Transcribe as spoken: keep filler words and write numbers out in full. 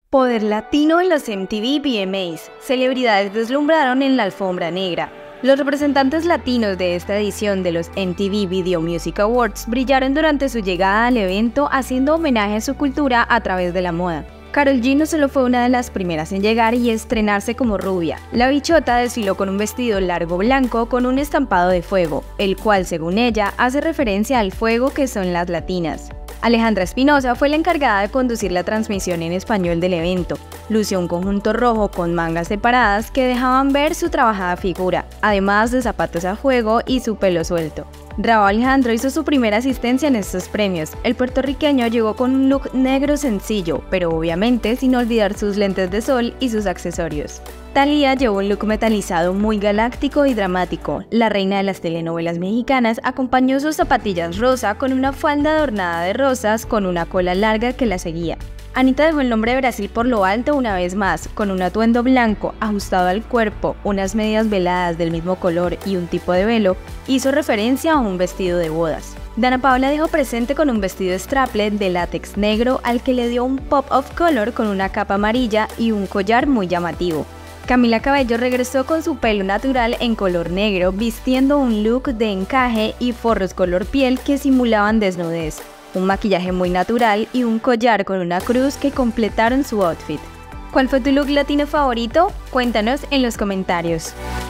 Poder latino en los M T V V M As. Celebridades deslumbraron en la alfombra negra. Los representantes latinos de esta edición de los M T V Video Music Awards brillaron durante su llegada al evento, haciendo homenaje a su cultura a través de la moda. Karol G no solo fue una de las primeras en llegar y estrenarse como rubia. La bichota desfiló con un vestido largo blanco con un estampado de fuego, el cual, según ella, hace referencia al fuego que son las latinas. Alejandra Espinosa fue la encargada de conducir la transmisión en español del evento. Lució un conjunto rojo con mangas separadas que dejaban ver su trabajada figura, además de zapatos a fuego y su pelo suelto. Rauw Alejandro hizo su primera asistencia en estos premios. El puertorriqueño llegó con un look negro sencillo, pero obviamente sin olvidar sus lentes de sol y sus accesorios. Thalía llevó un look metalizado muy galáctico y dramático. La reina de las telenovelas mexicanas acompañó sus zapatillas rosa con una falda adornada de rosas con una cola larga que la seguía. Anitta dejó el nombre de Brasil por lo alto una vez más, con un atuendo blanco ajustado al cuerpo, unas medias veladas del mismo color y un tipo de velo, hizo referencia a un vestido de bodas. Dana Paola dejó presente con un vestido strapless de látex negro al que le dio un pop of color con una capa amarilla y un collar muy llamativo. Camila Cabello regresó con su pelo natural en color negro, vistiendo un look de encaje y forros color piel que simulaban desnudez, un maquillaje muy natural y un collar con una cruz que completaron su outfit. ¿Cuál fue tu look latino favorito? Cuéntanos en los comentarios.